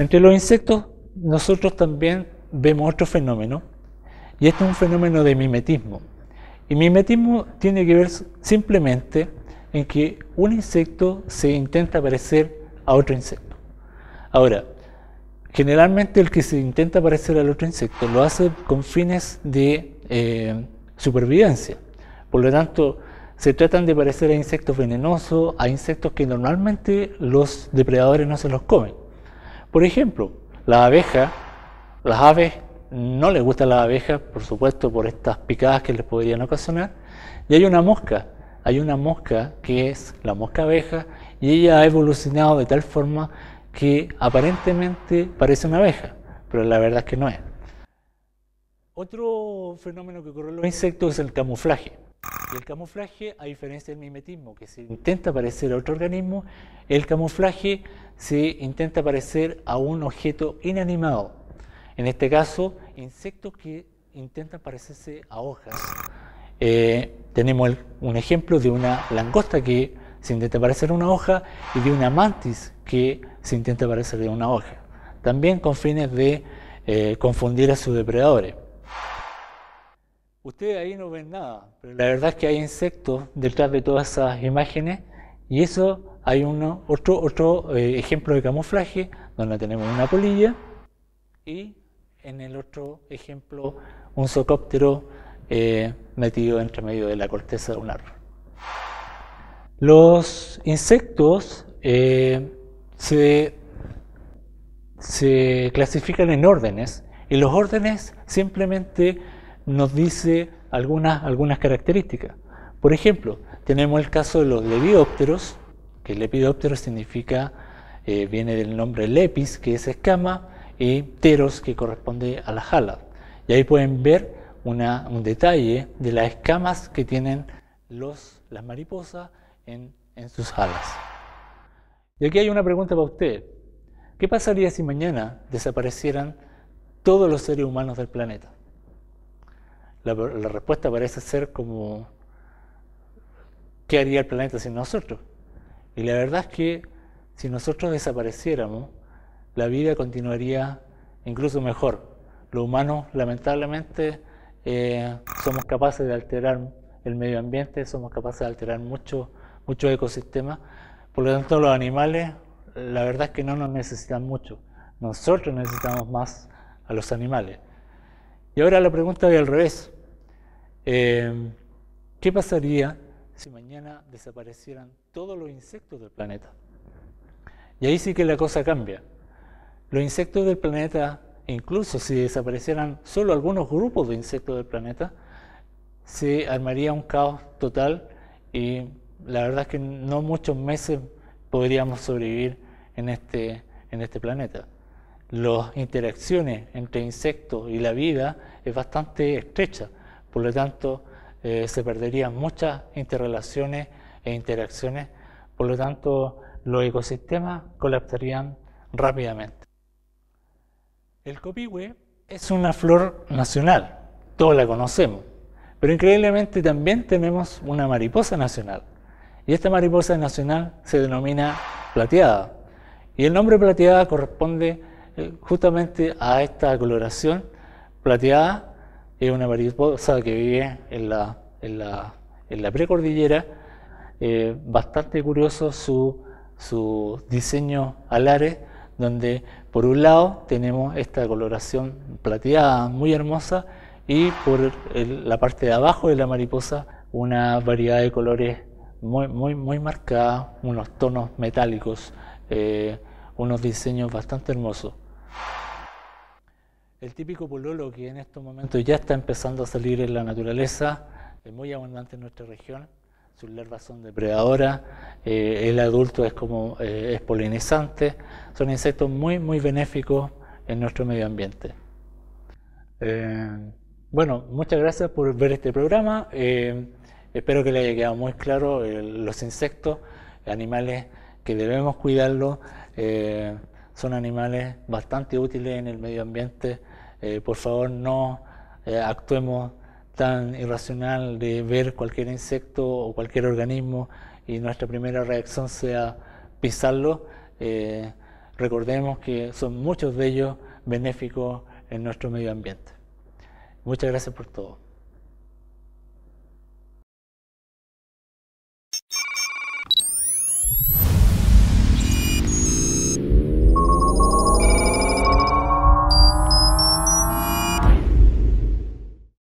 Entre los insectos nosotros también vemos otro fenómeno, y este es un fenómeno de mimetismo. Y mimetismo tiene que ver simplemente en que un insecto se intenta parecer a otro insecto. Ahora, generalmente el que se intenta parecer al otro insecto lo hace con fines de supervivencia. Por lo tanto, se tratan de parecer a insectos venenosos, a insectos que normalmente los depredadores no se los comen. Por ejemplo, las abejas, las aves no les gustan las abejas, por supuesto, por estas picadas que les podrían ocasionar. Y hay una mosca que es la mosca abeja, y ella ha evolucionado de tal forma que aparentemente parece una abeja, pero la verdad es que no es. Otro fenómeno que ocurre en los insectos es el camuflaje. Y el camuflaje, a diferencia del mimetismo, que se intenta parecer a otro organismo, el camuflaje se intenta parecer a un objeto inanimado. En este caso, insectos que intentan parecerse a hojas. Tenemos un ejemplo de una langosta que se intenta parecer a una hoja y de una mantis que se intenta parecer a una hoja. También con fines de confundir a sus depredadores. Ustedes ahí no ven nada, pero la verdad es que hay insectos detrás de todas esas imágenes, y eso hay otro ejemplo de camuflaje donde tenemos una polilla y en el otro ejemplo un zoocóptero metido entre medio de la corteza de un árbol. Los insectos se clasifican en órdenes, y los órdenes simplemente nos dice algunas características. Por ejemplo, tenemos el caso de los lepidópteros, que lepidóptero significa, viene del nombre lepis, que es escama, y pteros, que corresponde a las alas. Y ahí pueden ver un detalle de las escamas que tienen las mariposas en sus alas. Y aquí hay una pregunta para ustedes. ¿Qué pasaría si mañana desaparecieran todos los seres humanos del planeta? La respuesta parece ser como, ¿qué haría el planeta sin nosotros? Y la verdad es que si nosotros desapareciéramos, la vida continuaría incluso mejor. Los humanos, lamentablemente, somos capaces de alterar el medio ambiente, somos capaces de alterar muchos ecosistemas. Por lo tanto, los animales, la verdad es que no nos necesitan mucho. Nosotros necesitamos más a los animales. Y ahora la pregunta es al revés. ¿Qué pasaría si mañana desaparecieran todos los insectos del planeta? Y ahí sí que la cosa cambia. Los insectos del planeta, incluso si desaparecieran solo algunos grupos de insectos del planeta, se armaría un caos total, y la verdad es que no muchos meses podríamos sobrevivir en este planeta. Las interacciones entre insectos y la vida es bastante estrecha. Por lo tanto, se perderían muchas interrelaciones e interacciones. Por lo tanto, los ecosistemas colapsarían rápidamente. El copihue es una flor nacional, todos la conocemos, pero increíblemente también tenemos una mariposa nacional. Y esta mariposa nacional se denomina plateada. Y el nombre plateada corresponde justamente a esta coloración. Plateada es una mariposa que vive en la precordillera. Bastante curioso su diseño alares, donde por un lado tenemos esta coloración plateada muy hermosa, y por la parte de abajo de la mariposa una variedad de colores muy marcada, unos tonos metálicos, unos diseños bastante hermosos. El típico pololo, que en estos momentos ya está empezando a salir en la naturaleza, es muy abundante en nuestra región. Sus larvas son depredadoras, el adulto es polinizante. Son insectos muy benéficos en nuestro medio ambiente. Bueno, muchas gracias por ver este programa. Espero que les haya quedado muy claro los insectos, animales que debemos cuidarlos. Son animales bastante útiles en el medio ambiente. Por favor, no actuemos tan irracional de ver cualquier insecto o cualquier organismo y nuestra primera reacción sea pisarlo. recordemos que son muchos de ellos benéficos en nuestro medio ambiente. Muchas gracias por todo.